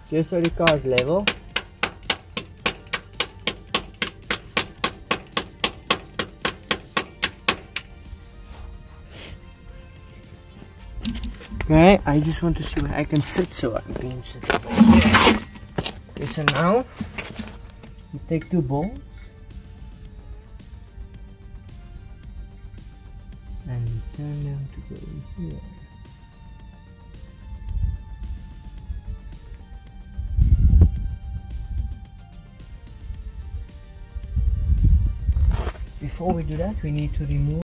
just so the car is level. Okay, I just want to see where I can sit, so I can sit over here. Okay, so now you take two bolts and you turn them to go in here. Before we do that, we need to remove